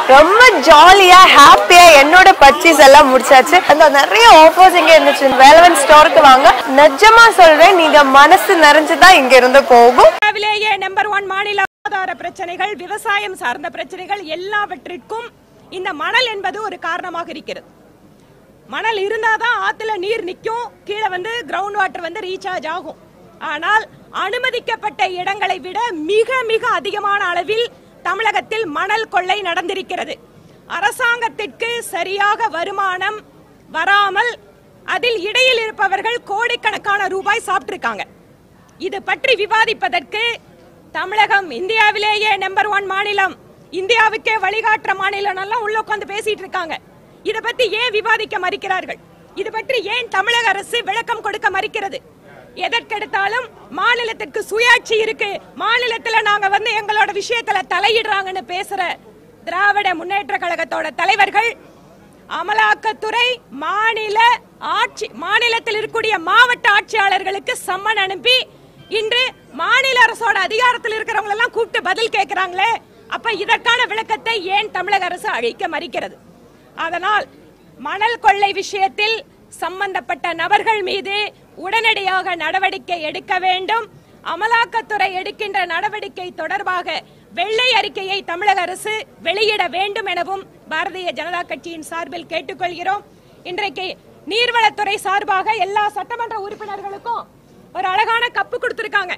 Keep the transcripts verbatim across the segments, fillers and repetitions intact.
ரொம்ப ஜாலியா ஹாப்பியா என்னோட பர்ச்சேஸ் எல்லாம் முடிச்சாச்சு. அந்த நிறைய ஆஃபர்ஸ் இங்க இருந்துச்சு. வேலவன் ஸ்டோருக்கு வாங்க, நிஜமா சொல்றேன், நீங்க மனசு நிறைஞ்சுதான் இங்க இருந்து போகும். நம்பர் ஒன் மாநில ஆதார பிரச்சனைகள், விவசாயம் சார்ந்த பிரச்சனைகள் எல்லாவற்றிற்கும் இந்த மணல் என்பது ஒரு காரணமாக இருக்கிறது. மணல் இருந்தாதான் ஆத்துல நீர் நிற்கும், கீழே வந்து கிரவுண்ட் வாட்டர் வந்து ரீசார்ஜ் ஆகும். ஆனால் அனுமதிக்கப்பட்ட இடங்களை விட மிக மிக அதிகமான அளவில் தமிழகத்தில் மணல் கொள்ளை நடந்திருக்கிறது. அரசாங்கத்திற்கு சரியாக வருமானம் வராமல் அதில் இடையில் இருப்பவர்கள் கோடிக்கணக்கான ரூபாய் சாப்பிட்டிருக்காங்க. இது பற்றி விவாதிப்பதற்கு தமிழகம் இந்தியாவிலேயே நம்பர் ஒன் மாநிலம், இந்தியாவுக்கே வழிகாட்டுற மாநிலம் எல்லாம் உள்ள உட்கார்ந்து பேசிட்டு இருக்காங்க. இதை பத்தி ஏன் விவாதிக்க மறுக்கிறார்கள்? இது பற்றி ஏன் தமிழக அரசு விளக்கம் கொடுக்க மறுக்கிறது? எதற்கெடுத்தாலும் மாநிலத்திற்கு சுயாட்சி இருக்கு, மாநிலத்துல நாங்க வந்து எங்களோட விஷயத்துல தலையிடுறாங்கன்னு பேசுற திராவிட முன்னேற்ற கழகத்தோட தலைவர்கள் அமலாக்கத்துறை மாநில ஆட்சி மாநிலத்தில் இருக்கக்கூடிய மாவட்ட ஆட்சியாளர்களுக்கு சம்மன் அனுப்பி இன்று மாநில அரசோட அதிகாரத்தில் இருக்கிறவங்க எல்லாம் கூப்பிட்டு பதில் கேட்கிறாங்களே, அப்ப இதற்கான விளக்கத்தை ஏன் தமிழக அரசு அளிக்க மறுக்கிறது? அதனால் மணல் கொள்ளை விஷயத்தில் சம்பந்தப்பட்ட நபர்கள் மீது உடனடியாக நடவடிக்கை எடுக்க வேண்டும். அமலாக்கத்துறை எடுக்கின்ற நடவடிக்கை தொடர்பாக வெள்ளை அறிக்கையை தமிழக அரசு வெளியிட வேண்டும் எனவும் பாரதிய ஜனதா கட்சியின் சார்பில் கேட்டுக்கொள்கிறோம். இன்றைக்கு நீர்வளத்துறை சார்பாக எல்லா சட்டமன்ற உறுப்பினர்களுக்கும் ஒரு அழகான கப்பு கொடுத்திருக்காங்க.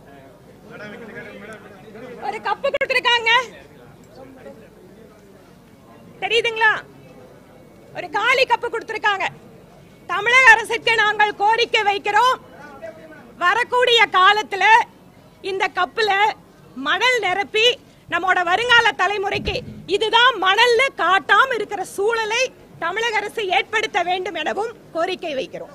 ஒரு கப்பு கொடுத்திருக்காங்க, தெரியுதுங்களா? ஒரு காலி கப்பு கொடுத்திருக்காங்க. தமிழக அரசுக்கு நாங்கள் கோரிக்கை வைக்கிறோம், வரக்கூடிய காலத்துல இந்த கப்புல மணல் நிரப்பி நம்மோட வருங்கால தலைமுறைக்கு இதுதான் மணல்ல காட்டாம இருக்கிற சூழலை தமிழக அரசு ஏற்படுத்த வேண்டும் எனவும் கோரிக்கை வைக்கிறோம்.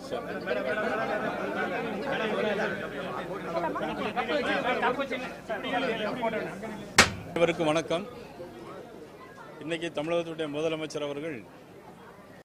அனைவருக்கும் வணக்கம். இன்னைக்கு தமிழகத்துடைய முதலமைச்சர் அவர்கள்